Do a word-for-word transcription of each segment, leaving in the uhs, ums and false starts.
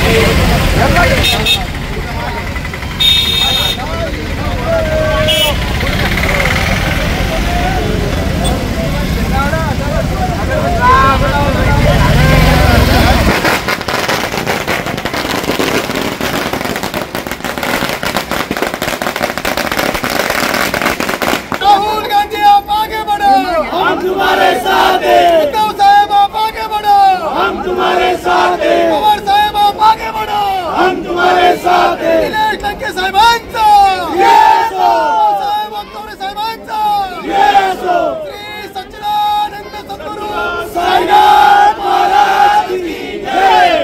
तुम्हारे साथ हैं। उद्धव साहेब आप आगे बढ़ो, हम तुम्हारे साथ हैं। पवार साहेब आप आगे बढ़ो, हम तुम्हारे साथ हैं। निलेश लंके साहेबांचा येस हो, साहेब वागचौरे साहेबांचा येस हो। श्री सच्चिदानंद सद्गुरू साईनाथ महाराज की जय।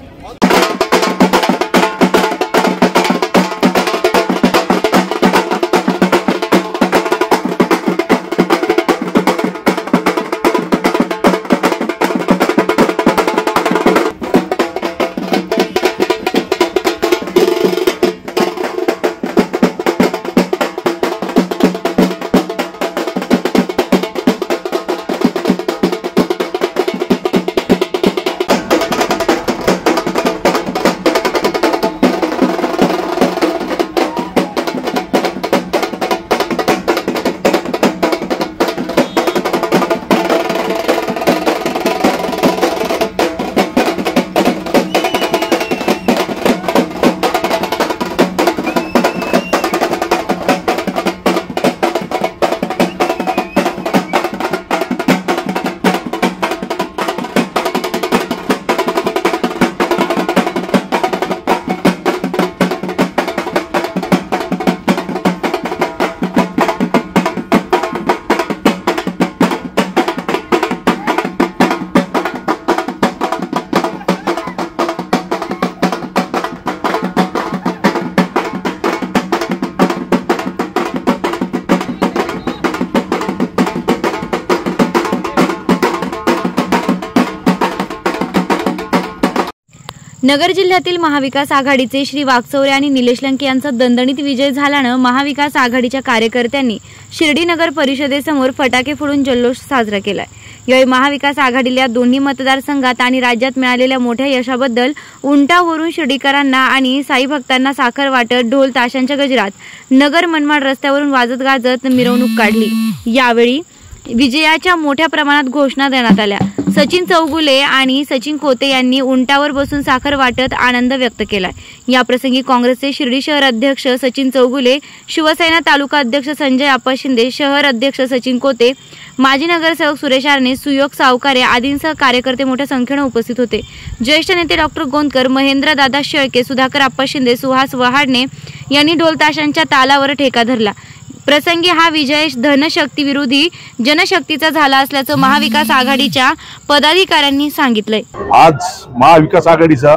नगर जिल्ह्यातील महाविकास आघाडीचे श्री वागचौरे आणि निलेश लंके यांचा दणदणीत विजय झाल्यानं महाविकास आघाडीच्या कार्यकर्त्यांनी शिर्डी नगर परिषदेसमोर फटाके फोडून जल्लोष साजरा केलाय। यावेळी महाविकास आघाडीला दोन्ही मतदारसंघात आणि राज्यात मिळालेल्या मोठ्या यशाबद्दल उंटावरून शिर्डीकरांना आणि साई भक्तांना साखर वाटत ढोल ताशांच्या गजरात नगर मनमाड रस्त्यावरून वाजत गाजत मिरवणूक काढली। यावेळी विजयाच्या मोठ्या प्रमाणात घोषणा देण्यात आल्या। सचिन चौगुले आणि सचिन खोते यांनी उंटावर बसून साखर वाटत आनंद व्यक्त केलाय। या प्रसंगी काँग्रेसचे शिर्डी शहर अध्यक्ष सचिन चौगुले, शिवसेना तालुका अध्यक्ष संजय आप्पा शिंदे, शहर अध्यक्ष सचिन खोते, माजी नगरसेवक सुरेश आरणे, सुयोग सावकारे आदींसह कार्यकर्ते मोठ्या संख्येने उपस्थित होते। ज्येष्ठ नेते डॉक्टर गोंदकर, महेंद्र दादा शेळके, सुधाकर आप्पा शिंदे, सुहास वहाडणे यांनी ढोल ताशांच्या तालावर ठेका धरला। प्रसंगी हा विजय धनशक्ती विरोधी जनशक्तीचा झाला असल्याचं महाविकास आघाडीच्या पदाधिकाऱ्यांनी सांगितलंय। आज महाविकास आघाडीचा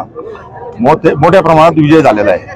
मोठ्या प्रमाणात विजय झालेला आहे।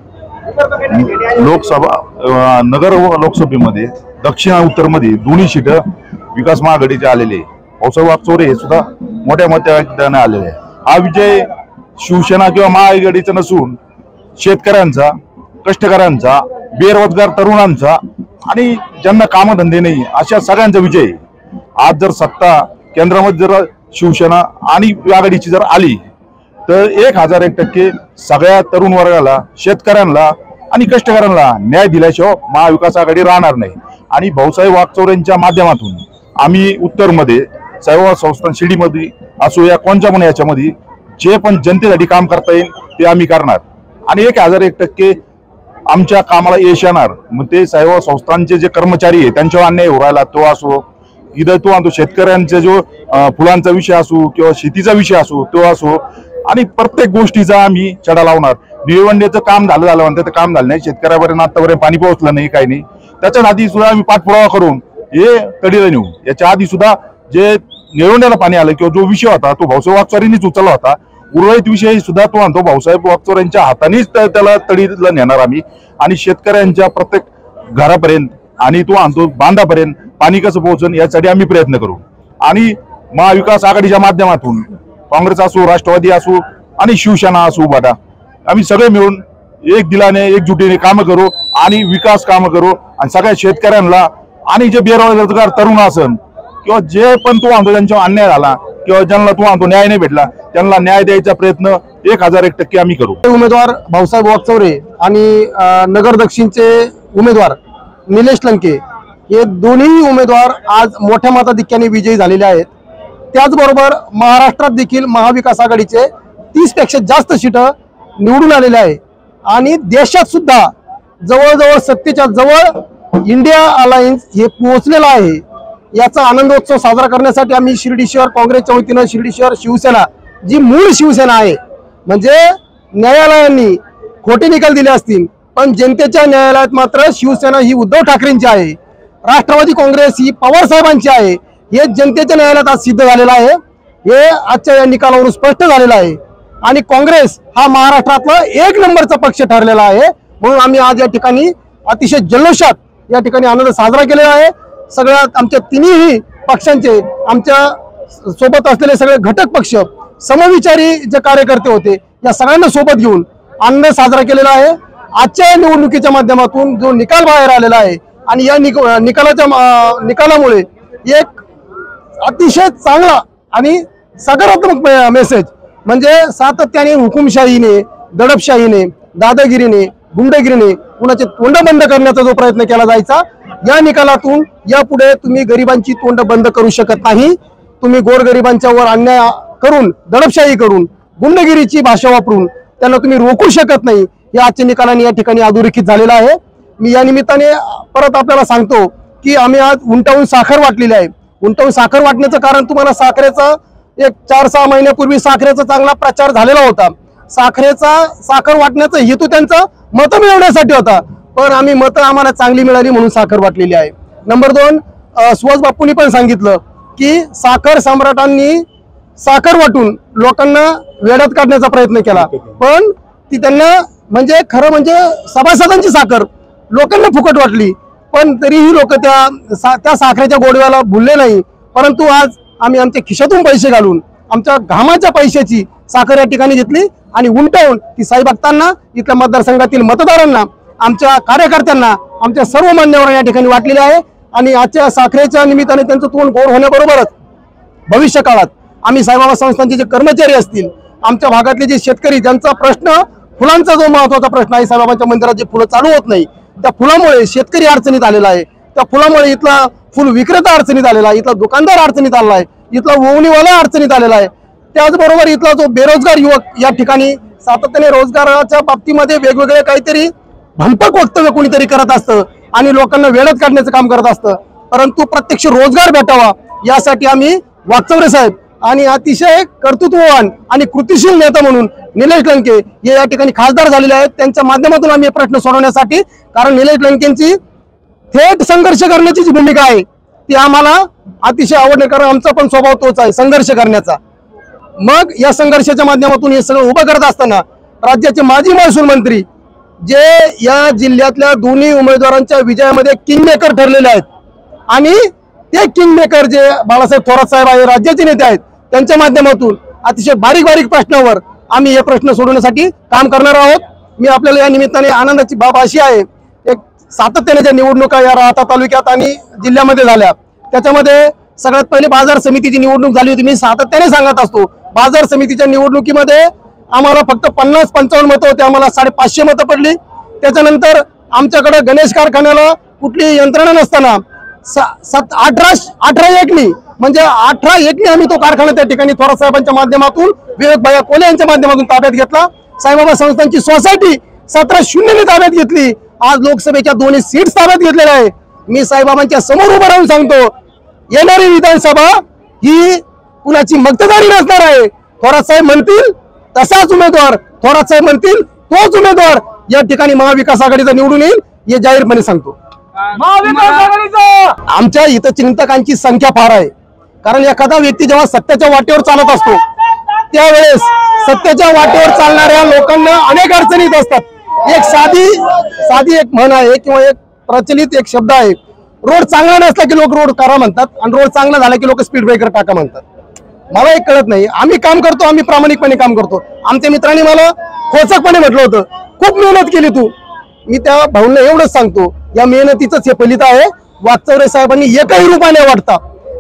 लोकसभा नगर लोकसभेमध्ये दक्षिण आणि उत्तर मध्ये दोन्ही सीट विकास महाआघाडीचे आलेले, भाऊसाहेब वागचौरे हे सुद्धा मोठ्या मताने आलेले आहे। हा विजय शिवसेना किंवा महाआघाडीचा नसून शेतकऱ्यांचा, कष्टकऱ्यांचा, बेरोजगार तरुणांचा आणि ज्यांना कामधंदे नाही अशा सगळ्यांचा विजय। आज जर सत्ता केंद्रामध्ये जर शिवसेना आणि आघाडीची जर आली तर एक हजार एक टक्के सगळ्या तरुण वर्गाला, शेतकऱ्यांना आणि कष्टकऱ्यांना न्याय दिल्याशिवाय महाविकास आघाडी राहणार नाही। आणि भाऊसाहेब वागचौरेंच्या माध्यमातून आम्ही उत्तरमध्ये सेवा संस्थान शिर्डीमध्ये असो या कोणत्या पण याच्यामध्ये जे पण जनतेसाठी काम करता येईल ते आम्ही करणार आणि एक हजार एक टक्के आमच्या कामाला यश येणार। मग ते सेवा संस्थांचे जे कर्मचारी आहे त्यांच्यावर अन्याय हो राहिला तो असो, इथं तो आणतो शेतकऱ्यांचा जो फुलांचा विषय असो किंवा शेतीचा विषय असो तो असो, आणि प्रत्येक गोष्टीचा आम्ही चढा लावणार। भिवंडीचं काम झालं झालं म्हणतात, काम झालं नाही, शेतकऱ्यापर्यंत आतापर्यंत पाणी पोहोचलं नाही, काही नाही। त्याच्या आधी सुद्धा आम्ही पाठपुरावा करून हे तडीला नेऊ। याच्या आधी सुद्धा जे निळवंड्याला पाणी आलं किंवा जो विषय होता तो भाऊसाहेब वागचौरेंनीच उचलला होता। उर्वरित विषय सुद्धा तो आणतो भाऊसाहेब वागचौरेंच्या हातानेच त्याला तडीला नेणार आम्ही आणि शेतकऱ्यांच्या प्रत्येक घरापर्यंत आणि तो आणतो बांधापर्यंत पाणी कसं पोहोचन यासाठी आम्ही प्रयत्न करू। आणि महाविकास आघाडीच्या माध्यमातून काँग्रेस असो, राष्ट्रवादी असो आणि शिवसेना असो, उभाटा आम्ही सगळे मिळून एक दिलाने एकजुटीने काम करू आणि विकास काम करू आणि सगळ्या शेतकऱ्यांना आणि जे बेरोजगार तरुण असन किंवा जे पण तू म्हणतो त्यांच्यावर अन्याय झाला किंवा ज्यांना तू म्हणतो न्याय नाही भेटला त्यांना न्याय द्यायचा प्रयत्न एक हजार एक टक्के आम्ही करू। उमेदवार भाऊसाहेब वागचौरे आणि नगर दक्षिणचे उमेदवार निलेश लंके हे दोन्ही उमेदवार आज मोठ्या मताधिक्याने विजयी झालेले आहेत। त्याचबरोबर महाराष्ट्रात देखील महाविकास आघाडीचे तीस पेक्षा जास्त सीट निवडून आलेले आहे आणि देशात सुद्धा जवळजवळ सत्तेच्या जवळ इंडिया अलायन्स हे पोहोचलेलं आहे। याचा आनंदोत्सव साजरा करण्यासाठी आम्ही शिर्डी शहर काँग्रेसच्या वतीनं शिर्डी शहर शिवसेना जी मूळ शिवसेना आहे, म्हणजे न्यायालयांनी खोटे निकाल दिले असतील पण जनतेच्या न्यायालयात मात्र शिवसेना ही उद्धव ठाकरेंची आहे, राष्ट्रवादी काँग्रेस ही पवार साहेबांची आहे, हे जनतेच्या न्यायालयात आज सिद्ध झालेलं आहे। हे आजच्या या निकालावरून स्पष्ट झालेलं आहे आणि काँग्रेस हा महाराष्ट्रातला एक नंबरचा पक्ष ठरलेला आहे। म्हणून आम्ही आज या ठिकाणी अतिशय जल्लोषात या ठिकाणी आनंद साजरा केलेला आहे। सगळ्या आमच्या तिन्ही पक्षांचे आमच्या सोबत असलेले सगळे घटक पक्ष समविचारी जे कार्यकर्ते होते या सगळ्यांना सोबत घेऊन आनंद साजरा केलेला आहे। आजच्या निवडणुकीच्या माध्यमातून जो निकाल बाहेर आलेला आहे आणि या निकालाच्या निकालामुळे एक अतिशय चांगला आणि सकारात्मक मेसेज म्हणजे सातत्याने हुकुमशाहीने दडपशाहीने दादागिरीने गुंडगिरीने कुणाचे तोंड बंद करण्याचा जो प्रयत्न केला जायचा या निकालातून यापुढे तुम्ही गरिबांची तोंड बंद करू शकत नाही। तुम्ही गोरगरिबांच्या वर अन्याय करून दडपशाही करून गुंडगिरीची भाषा वापरून त्यांना तुम्ही रोखू शकत नाही। या आजच्या निकालाने या ठिकाणी अधोरेखित झालेला आहे। मी या निमित्ताने परत आपल्याला सांगतो की आम्ही आज उंटावून साखर वाटलेली आहे। उंटावून साखर वाटण्याचं कारण तुम्हाला साखरेचा एक चार सहा महिन्यापूर्वी साखरेचा चांगला प्रचार झालेला होता। साखरेचा साखर वाटण्याचा हेतू त्यांचा मतं मिळवण्यासाठी होता, पण आम्ही मतं आम्हाला चांगली मिळाली म्हणून साखर वाटलेली आहे। नंबर दोन, सुहास बापूंनी पण सांगितलं की साखर सम्राटांनी साखर वाटून लोकांना वेड्यात काढण्याचा प्रयत्न केला, पण ती त्यांना म्हणजे खरं म्हणजे सभासदांची साखर लोकांना फुकट वाटली, पण तरीही लोक त्या सा, त्या साखरेच्या गोडव्याला भुलले नाही। परंतु आज आम्ही आमच्या खिशातून पैसे घालून आमच्या घामाच्या पैशाची साखर या ठिकाणी घेतली आणि उंटावून ती साई भक्तांना इथल्या मतदारसंघातील मतदारांना आमच्या कार्यकर्त्यांना आमच्या सर्व मान्यवरांना या ठिकाणी वाटलेले आहे। आणि आजच्या साखरेच्या निमित्ताने त्यांचं तोंड गोड होण्याबरोबरच भविष्य काळात आम्ही साईबाबा संस्थांचे जे कर्मचारी असतील आमच्या भागातले जे शेतकरी ज्यांचा प्रश्न फुलांचा जो महत्वाचा प्रश्न आहे साईबाबांच्या मंदिरात जे फुलं चालू होत नाही त्या फुलामुळे शेतकरी अडचणीत आलेला आहे, त्या फुलामुळे इथला फुल विक्रेता अडचणीत आलेला आहे, इथला दुकानदार अडचणीत आलेला आहे, इथला ओवणीवाला अडचणीत आलेला आहे। त्याचबरोबर इथला जो बेरोजगार युवक या ठिकाणी सातत्याने रोजगाराच्या बाबतीमध्ये वेगवेगळे काहीतरी भंपक वक्तव्य कोणीतरी करत असतं आणि लोकांना वेळत काढण्याचं काम करत असतं, परंतु प्रत्यक्ष रोजगार भेटावा यासाठी आम्ही वागचौरे साहेब आणि अतिशय कर्तृत्ववान आणि कृतिशील नेता म्हणून निलेश लंके हे या ठिकाणी खासदार झालेले आहेत। त्यांच्या माध्यमातून आम्ही प्रश्न सोडवण्यासाठी, कारण निलेश लंकेंची थेट संघर्ष करण्याची जी भूमिका आहे ती आम्हाला अतिशय आवडते, कारण आमचा पण स्वभाव तोच आहे संघर्ष करण्याचा। मग या संघर्षाच्या माध्यमातून हे सगळं उभं करत असताना राज्याचे माजी महसूल मंत्री जे या जिल्ह्यातल्या दोन्ही उमेदवारांच्या विजयामध्ये किंगमेकर ठरलेले आहेत आणि ते किंगमेकर जे बाळासाहेब थोरात साहेब आहे राज्याचे नेते आहेत त्यांच्या माध्यमातून अतिशय बारीक बारीक प्रश्नावर आम्ही हे प्रश्न सोडवण्यासाठी काम करणार आहोत। मी आपल्याला या निमित्ताने आनंदाची बाब अशी आहे, एक सातत्याने ज्या निवडणुका या राहता तालुक्यात आणि जिल्ह्यामध्ये झाल्या त्याच्यामध्ये सगळ्यात पहिले बाजार समितीची निवडणूक झाली होती। मी सातत्याने सांगत असतो बाजार समितीच्या निवडणुकीमध्ये आम्हाला फक्त पन्नास पंचावन्न मतं होते, आम्हाला साडेपाचशे मतं पडली। त्याच्यानंतर आमच्याकडे गणेश कारखान्याला कुठली यंत्रणा नसताना सात अठरा अठरा एकनी म्हणजे अठरा एकनी आम्ही तो कारखाना त्या ठिकाणी थोरात साहेबांच्या माध्यमातून विवेक भैया कोले यांच्या माध्यमातून ताब्यात घेतला। साईबाबा संस्थांची सोसायटी सतरा शून्यने ताब्यात घेतली। आज लोकसभेच्या दोन्ही सीट्स ताब्यात घेतलेल्या आहे। मी साईबाबांच्या समोर उभं राहून सांगतो येणारी विधानसभा ही कुणाची मक्तेदारी नसणार आहे। थोरात साहेब म्हणतील तसाच उमेदवार, थोरात साहेब म्हणतील तोच उमेदवार या ठिकाणी महाविकास आघाडीचा निवडून येईल हे जाहीरपणे सांगतो। महाविकास आघाडीचा आमच्या इथं चिंतकांची संख्या फार आहे, कारण एखादा व्यक्ती जेव्हा सत्याच्या वाटेवर चालत असतो त्यावेळेस सत्याच्या वाटेवर चालणाऱ्या लोकांना अनेक अडचणी येत असतात। एक साधी साधी एक म्हण आहे किंवा एक प्रचलित एक शब्द आहे, रोड चांगला नसला की लोक रोड करा म्हणतात आणि रोड चांगला झाला की लोक स्पीड ब्रेकर टाका म्हणतात। मला एक कळत नाही, आम्ही काम करतो, आम्ही प्रामाणिकपणे काम करतो। आमच्या मित्रांनी मला खोचकपणे म्हटलं होतं खूप मेहनत केली तू, मी त्या भाऊंना एवढंच सांगतो या मेहनतीच हे फलित आहे। वागचौरे साहेबांनी एकही रुपया न वाटता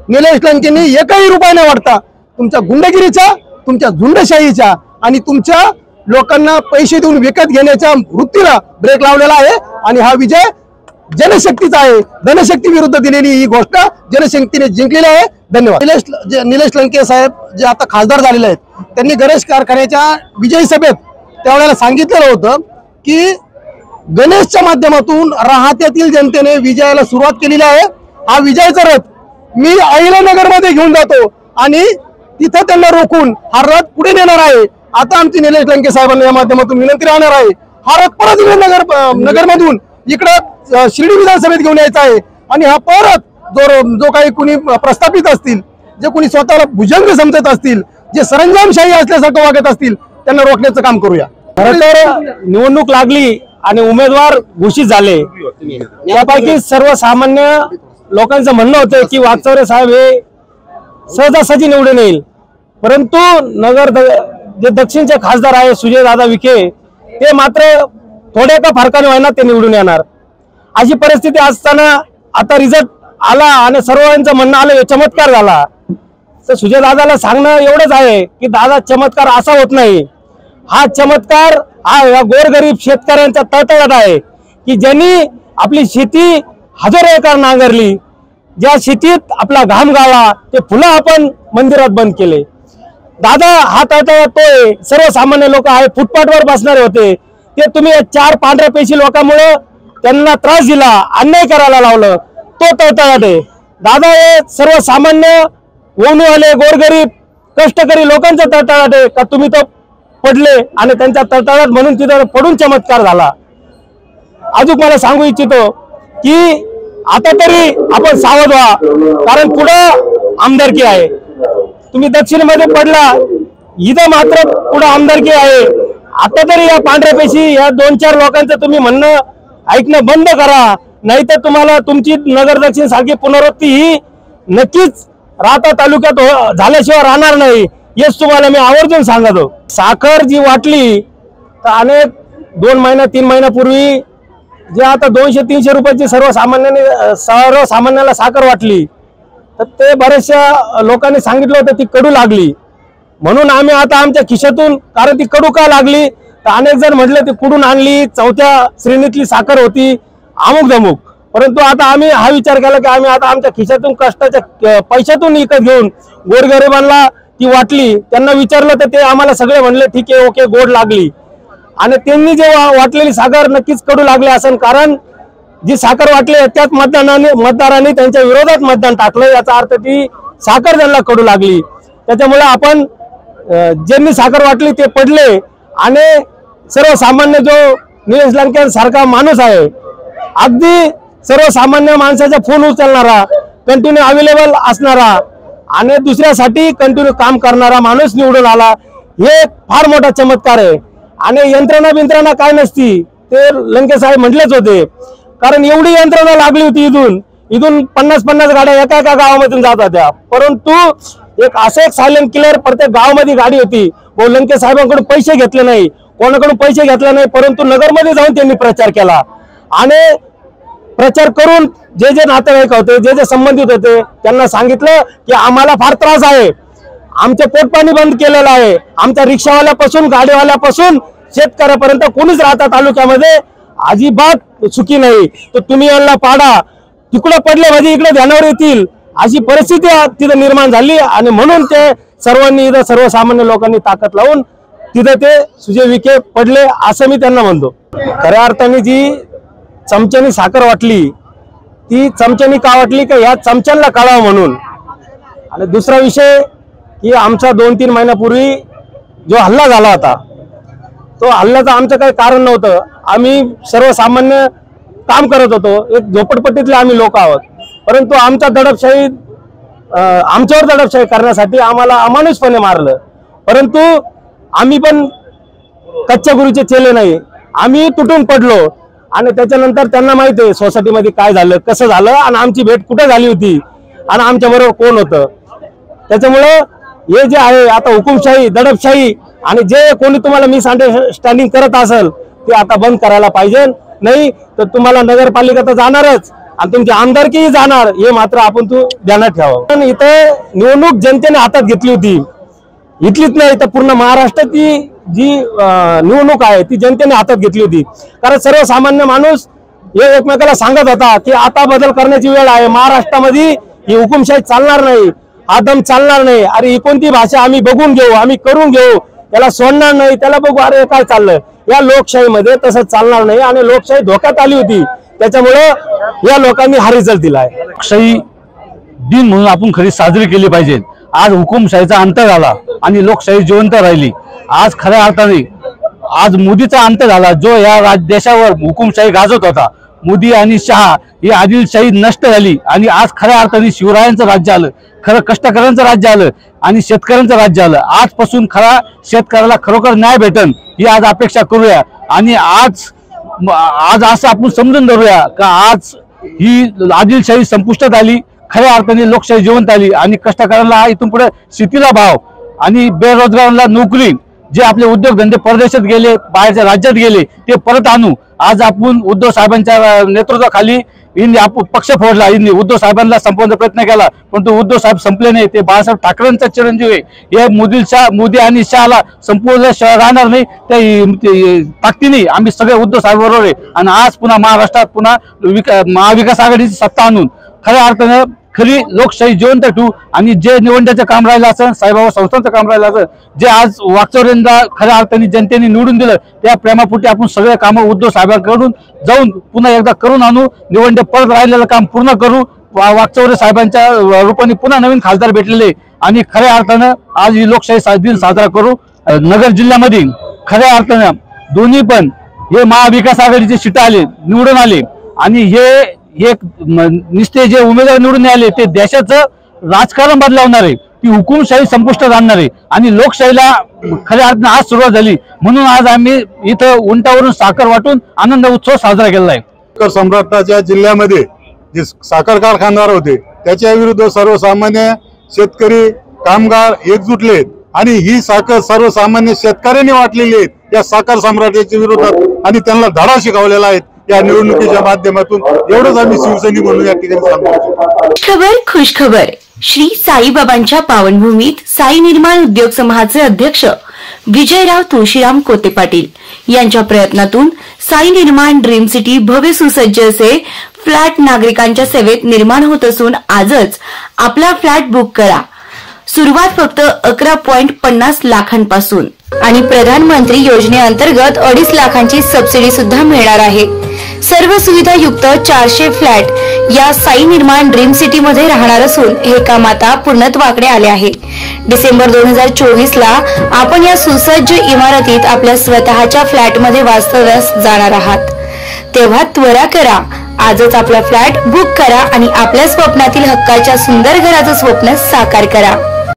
निलेश लंकेंनी एकही रुपया न वाटता तुमच्या गुंडगिरीच्या, तुमच्या झुंडशाहीच्या आणि तुमच्या लोकांना पैसे देऊन विकत घेण्याच्या वृत्तीला ब्रेक लावलेला आहे आणि हा विजय जनशक्तीचा आहे। धनशक्ती विरुद्ध दिलेली ही गोष्ट जनशक्तीने जिंकलेली आहे। धन्यवाद। निलेश जे निलेश लंके साहेब जे आता खासदार झालेले आहेत, त्यांनी गणेश कारखान्याच्या विजयी सभेत त्यावेळेला सांगितलेलं होतं की गणेशच्या माध्यमातून राहत्यातील जनतेने विजयाला सुरुवात केलेली आहे। हा विजयाचा रथ मी अहिल्यानगर मध्ये घेऊन जातो आणि तिथं त्यांना रोखून हा रथ पुढे नेणार आहे। आता आमची निलेश लंके साहेबांना या माध्यमातून विनंती राहणार आहे, हा रथ परत नगर नगरमधून इकडं शिर्डी विधानसभेत घेऊन यायचा आहे आणि हा परत जो जो काही कुणी प्रस्थापित असतील, जे कुणी स्वतःला भुजंग समजत असतील, जे सरंजामशाही असल्यासारखं वागत असतील, त्यांना रोखण्याचं काम करूया। खरं तर निवडणूक लागली आणि उमेदवार घोषित झाले, यापैकी सर्वसामान्य लोकांचं म्हणणं होतं की वाकचौरे साहेब हे सहजासहजी निवडून येईल, परंतु नगर जे दक्षिणचे खासदार आहे सुजयदादा विखे, ते मात्र थोड्या का फरकाने व्हायना ते निवडून येणार। अशी परिस्थिती असताना आता रिझल्ट आला आणि सर्वांचं म्हणणं आलं चमत्कार झाला, तर सुजयदादाला सांगणं एवढंच आहे की दादा चमत्कार असा होत नाही। हा चमत्कार हा या गोरगरीब शेतकऱ्यांचा तळतळाट आहे की ज्यांनी आपली शेती हजारो एकर नांगरली, ज्या शेतीत आपला घाम गाळला, ते फुलं आपण मंदिरात बंद केले। दादा हा तळतळाट तोय सर्वसामान्य लोक आहे, फुटपाथवर बसणारे होते, ते तुम्ही चार पांढऱ्या पेशी लोकांमुळे त्यांना त्रास दिला, अन्याय करायला लावलं, तो तळतळाट आहे। दादा हे सर्वसामान्य ओणीवाले गोरगरीब कष्टकरी लोकांचा तळतळाट आहे का तुम्ही तो पडले आणि त्यांच्या तळतळाट म्हणून तिथं पडून चमत्कार झाला। अजून मला सांगू इच्छितो की आता तरी आपण सावध व्हा, कारण पुढं आमदारकी आहे। तुम्ही दक्षिणेमध्ये पडला, इथं मात्र पुढं आमदारकी आहे। आता तरी या पांढऱ्या पेशी या दोन चार लोकांचं तुम्ही म्हणणं ऐकणं बंद करा, नाहीतर तुम्हाला तुमची नगर दक्षिण सारखी पुनरावृत्ती ही नक्कीच राहता तालुक्यात झाल्याशिवाय राहणार नाही, हेच तुम्हाला मी आवर्जून सांगतो। साखर जी वाटली तर अनेक दोन महिना तीन महिन्यापूर्वी जे आता दोनशे तीनशे रुपयाची सर्वसामान्याने सर्वसामान्याला साखर वाटली, तर ते बऱ्याचशा लोकांनी सांगितलं होतं ती कडू लागली, म्हणून आम्ही आता आमच्या खिशातून, कारण ती कडू का लागली तर अनेक जण म्हटले ती कुठून आणली, चौथ्या श्रेणीतली साखर होती, अमुक धमुक, परंतु आता आम्ही हा विचार केला की आम्ही आता आमच्या खिशातून कष्टाच्या पैशातून विकत घेऊन गोरगरिबांना ती वाटली। त्यांना विचारलं तर ते आम्हाला सगळे म्हणले ठीक आहे, ओके, गोड लागली, आणि त्यांनी जे वाटलेली साखर नक्कीच कडू लागली असेल, कारण जी साखर वाटली त्याच मतदानाने मतदारांनी त्यांच्या विरोधात मतदान टाकलं, याचा अर्थ ती साखर त्यांना कडू लागली। त्याच्यामुळे आपण ज्यांनी साखर वाटली ते पडले आणि सर्वसामान्य जो निलेश लंके सारखा माणूस आहे, अगदी सर्वसामान्य माणसाचा फोन उचलणारा, कंटिन्यू अवेलेबल असणारा आणि दुसऱ्यासाठी कंटिन्यू काम करणारा माणूस निवडून आला, हे फार मोठा चमत्कार आहे। आणि यंत्रणा बिंत्रणा काय नसती ते लंके साहेब म्हटलेच होते, कारण एवढी यंत्रणा लागली होती, इथून इथून पन्नास पन्नास गाड्या एका एका गावामधून जात होत्या, परंतु एक असं एक सायलेंट किलर प्रत्येक गावामध्ये गाडी होती। व लंके साहेबांकडून पैसे घेतले नाही, कोणाकडून पैसे घेतले नाही, परंतु नगरमध्ये जाऊन त्यांनी प्रचार केला आणि प्रचार करून जे जे नातेवाईक होते, जे जे संबंधित होते, त्यांना सांगितलं की आम्हाला फार त्रास आहे, आमचे पोटपाणी बंद केलेलं आहे, आमच्या रिक्षावाल्यापासून गाडीवाल्यापासून शेतकऱ्यापर्यंत कोणीच राहता तालुक्यामध्ये अजिबात सुखी नाही, तर तुम्ही यांना पाडा, तिकडे पडले म्हणजे इकडे ध्यानावर येतील, अशी परिस्थिती तिथं निर्माण झाली। आणि म्हणून ते सर्वांनी इथं सर्वसामान्य लोकांनी ताकद लावून तिथं ते सुजय विखे पडले असं मी त्यांना म्हणतो। खऱ्या अर्थाने जी चमच्यानी साखर वाटली ती चमच्यानी का वाटली का या चमच्यांना कळावं म्हणून। आणि दुसरा विषय की आमचा दोन तीन महिन्यापूर्वी जो हल्ला झाला होता, तो हल्ल्याचं आमचं काही कारण नव्हतं, आम्ही सर्वसामान्य काम करत होतो, एक झोपडपट्टीतले आम्ही लोक आहोत, परंतु आमचा दडपशाही आमच्यावर दडपशाही करण्यासाठी आम्हाला अमानुषपणे मारलं, परंतु आम्ही पण कच्च्या गुरुचे चेले नाही, आम्ही तुटून पडलो। आणि त्याच्यानंतर त्यांना माहिती आहे सोसायटीमध्ये काय झालं, कसं झालं आणि आमची भेट कुठे झाली होती आणि आमच्या बरोबर कोण होतं। त्याच्यामुळे हे जे आहे आता हुकुमशाही, दडपशाही आणि जे कोणी तुम्हाला मिस अंडरस्टँडिंग करत असेल ते आता बंद करायला पाहिजे, नाही तर तुम्हाला नगरपालिका तर जाणारच, आणि तुमची आमदारकी जाणार हे मात्र आपण तू ध्यानात ठेवा. पण इथं निवडणूक जनतेने हातात घेतली होती, इथलीच नाही तर पूर्ण महाराष्ट्राची जी निवडणूक आहे ती जनतेने हातात घेतली होती. कारण सर्वसामान्य माणूस हे एकमेकाला सांगत होता की आता बदल करण्याची वेळ आहे, महाराष्ट्रामध्ये ही हुकुमशाही चालणार नाही, हा दम चालणार नाही. अरे ही कोणती भाषा, आम्ही बघून घेऊ, आम्ही करून घेऊ, त्याला सोडणार नाही, त्याला बघू अरे काय चाललंय. या लोकशाहीमध्ये तसं चालणार नाही आणि लोकशाही धोक्यात आली होती. त्याच्यामुळे या लोकांनी हा रिझल्ट दिलाय. लोकशाही दिन म्हणून आपण खरी साजरी केली पाहिजे. आज हुकुमशाहीचा अंत झाला आणि लोकशाही जिवंत राहिली. आज खऱ्या अर्थाने आज मोदीचा अंत झाला, जो या देशावर हुकुमशाही गाजत होता. मोदी आणि शहा ही आदिलशाही नष्ट झाली आणि आज खऱ्या अर्थाने शिवरायांचं राज्य आलं, खरं कष्टकऱ्यांचं राज्य आलं आणि शेतकऱ्यांचं राज्य आलं. आजपासून खरा शेतकऱ्याला खरोखर न्याय भेटन ही आज अपेक्षा करूया. आणि आज आज असं आपण समजून धरूया का आज ही आदिलशाही संपुष्टात आली, खऱ्या अर्थाने लोकशाही जिवंत आली आणि कष्टकऱ्यांना इथून पुढे शेतीला भाव आणि बेरोजगारांना नोकरी, जे आपले उद्योगधंदे परदेशात गेले, बाहेरच्या राज्यात गेले, ते परत आणू. आज आपण उद्धव साहेबांच्या नेतृत्वाखाली पक्ष फोडला, उद्धव साहेबांना संपवण्याचा प्रयत्न केला, परंतु उद्धव साहेब संपले नाही. ते बाळासाहेब ठाकरेंचा चिरंजीव आहे. हे मोदी शाह मोदी आणि शहाला संपवल्याशिवाय राहणार नाही. त्या ताकदीने आम्ही सगळे उद्धव साहेब बरोबर आहे आणि आज पुन्हा महाराष्ट्रात पुन्हा महाविकास आघाडीची सत्ता आणून खऱ्या अर्थानं खरी लोकशाही जिवंत ठेवू. आणि जे निवडण्याचं काम राहिलं असं, साईबाबा संस्थांचं काम राहिलं असं, जे आज वाकचौरेंना खऱ्या अर्थाने जनतेने निवडून दिलं, त्या प्रेमापोटी आपण सगळे कामं उद्धव साहेबांकडून जाऊन पुन्हा एकदा करून आणू. निवडणूक परत राहिलेलं काम पूर्ण करू. वाकचौरे साहेबांच्या रूपाने पुन्हा नवीन खासदार भेटलेले आणि खऱ्या अर्थानं आज ही लोकशाही दिन साजरा करू. नगर जिल्ह्यामध्ये खऱ्या अर्थानं दोन्ही पण हे महाविकास आघाडीचे सीट आले, निवडून आले आणि हे एक निस्ते जे उमेदवार निवडून आले ते देशाचं राजकारण बदलावणार आहे, ती हुकुमशाही संपुष्टात आणणार आहे आणि लोकशाहीला खऱ्या अर्थाने आज सुरुवात झाली. म्हणून आज आम्ही इथं उंटावरून साखर वाटून आनंद उत्सव साजरा केलेला आहे. साखर सम्राटाच्या जिल्ह्यामध्ये जे साखर कारखानदार होते त्याच्या विरुद्ध सर्वसामान्य शेतकरी कामगार एकजुटलेत आणि ही साखर सर्वसामान्य शेतकऱ्यांनी वाटलेली आहे या साखर सम्राटाच्या विरोधात आणि त्यांना धडा शिकवलेला आहे या निवडणुकीच्या माध्यमातून. एवढंच आम्ही शिवसैनिक म्हणून या ठिकाणी सांगतो. खबर खुश खबर. श्री साईबाबांच्या पावनभूमीत साई निर्माण उद्योग समूहाचे अध्यक्ष विजयराव तुळशीराम कोते पाटील यांच्या प्रयत्नातून साई निर्माण ड्रीम सिटी भव्य सुसज्ज असे फ्लॅट नागरिकांच्या सेवेत निर्माण होत असून आजच आपला फ्लॅट बुक करा. सुरुवात फक्त अकरा पॉइंट पन्नास लाखांपासून आणि प्रधानमंत्री योजनेअंतर्गत अडीच लाखांची सबसिडी सुद्धा मिळणार आहे. सर्व सुविधा युक्त चारशे फ्लॅट या साई निर्माण ड्रीम सिटी मध्ये राहणार असून हे काम आता पूर्णत्वाकडे आले आहे. डिसेंबर दोन हजार चोवीस ला आपण या सुसज्ज इमारतीत आपल्या स्वतःच्या फ्लॅट मध्ये वास्तव्यास जाणार आहात. तेव्हा त्वरा करा, आजच आपला फ्लॅट बुक करा आणि आपल्या स्वप्नातील हक्काच्या सुंदर घराचं स्वप्न साकार करा.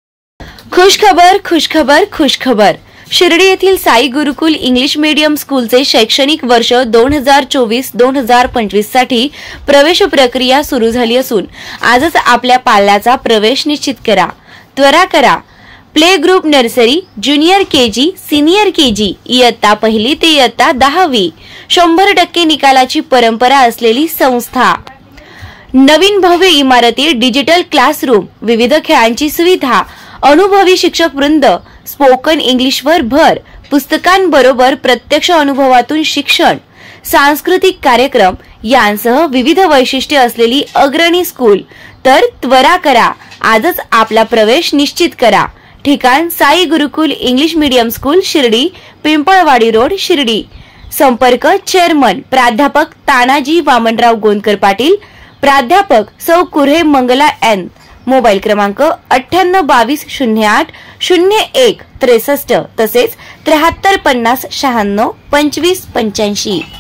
खुश खबर खुश खबर खुश खबर. शिर्डी येथील साई गुरुकुल इंग्लिश मीडियम स्कूलचे शैक्षणिक वर्ष दोन हजार चोवीस दोन हजार पंचवीस साठी प्रवेश प्रक्रिया सुरू झाली असून आजच आपल्या पाल्याचा प्रवेश निश्चित करा. त्वरा करा. Play group nursery, junior KG, senior KG, इयत्ता पहिली ते इयत्ता दहावी, शंभर टक्के निकालाची परंपरा असलेली संस्था. नवीन भव्य इमारती, डिजिटल क्लासरूम, विविध खेळांची सुविधा, अनुभवी शिक्षक वृंद, स्पोकन इंग्लिशवर भर, पुस्तकांबरोबर प्रत्यक्ष अनुभवातून शिक्षण, सांस्कृतिक कार्यक्रम यांसह विविध वैशिष्ट्ये असलेली अग्रणी स्कूल. तर त्वरा करा, आजच आपला प्रवेश निश्चित करा. ठिकाण Sai Gurukul English medium school, Shirdi, Pimpalwadi road, Shirdi. संपर्क चेअरमन प्राध्यापक तानाजी वामनराव गोंदकर पाटील, प्राध्यापक सौ कुऱ्हे मंगला एन. मोबाईल क्रमांक अठ्ठ्याण्णव बावीस शून्य आठ शून्य एक त्रेसष्ट तसेच त्र्याहत्तर पन्नास शहाण्णव पंचवीस पंच्याऐंशी.